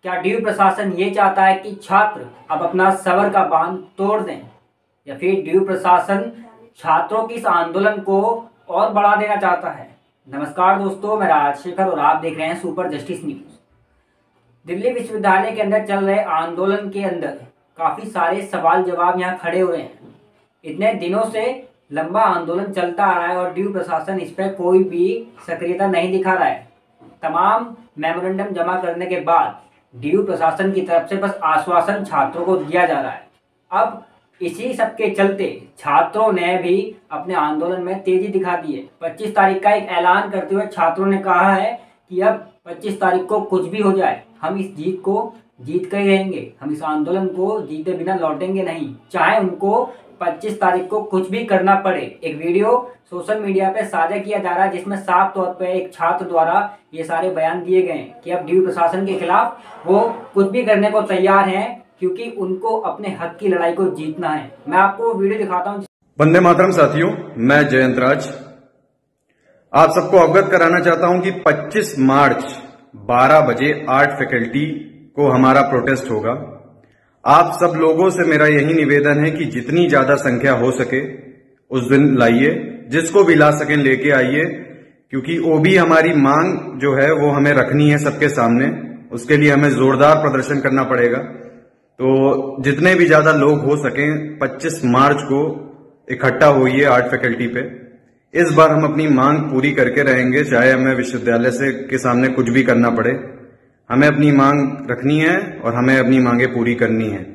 क्या डीयू प्रशासन ये चाहता है कि छात्र अब अपना सबर का बांध तोड़ दें, या फिर डीयू प्रशासन छात्रों की इस आंदोलन को और बढ़ा देना चाहता है? नमस्कार दोस्तों, मैं राजशेखर और आप देख रहे हैं सुपर जस्टिस न्यूज। दिल्ली विश्वविद्यालय के अंदर चल रहे आंदोलन के अंदर काफी सारे सवाल जवाब यहाँ खड़े हुए हैं। इतने दिनों से लंबा आंदोलन चलता आ रहा है और डीयू प्रशासन इस पर कोई भी सक्रियता नहीं दिखा रहा है। तमाम मेमोरेंडम जमा करने के बाद डीयू प्रशासन की तरफ से बस आश्वासन छात्रों को दिया जा रहा है। अब इसी सब के चलते छात्रों ने भी अपने आंदोलन में तेजी दिखा दी है। 25 तारीख का एक ऐलान करते हुए छात्रों ने कहा है कि अब 25 तारीख को कुछ भी हो जाए, हम इस जीत को जीत कर ही रहेंगे, हम इस आंदोलन को जीते बिना लौटेंगे नहीं, चाहे उनको 25 तारीख को कुछ भी करना पड़े। एक वीडियो सोशल मीडिया पे साझा किया जा रहा है जिसमें साफ तौर पे एक छात्र द्वारा ये सारे बयान दिए गए हैं कि अब डीयू प्रशासन के खिलाफ वो कुछ भी करने को तैयार हैं, क्योंकि उनको अपने हक की लड़ाई को जीतना है। मैं आपको वीडियो दिखाता हूँ। वंदे मातरम साथियों, मैं जयंत राज आप सबको अवगत कराना चाहता हूं कि 25 मार्च 12 बजे आर्ट फैकल्टी को हमारा प्रोटेस्ट होगा। आप सब लोगों से मेरा यही निवेदन है कि जितनी ज्यादा संख्या हो सके उस दिन लाइए, जिसको भी ला सकें लेके आइए, क्योंकि वो भी हमारी मांग जो है वो हमें रखनी है सबके सामने। उसके लिए हमें जोरदार प्रदर्शन करना पड़ेगा। तो जितने भी ज्यादा लोग हो सकें 25 मार्च को इकट्ठा होइए आर्ट फैकल्टी पे। इस बार हम अपनी मांग पूरी करके रहेंगे, चाहे हमें विश्वविद्यालय से के सामने कुछ भी करना पड़े। हमें अपनी मांग रखनी है और हमें अपनी मांगे पूरी करनी है।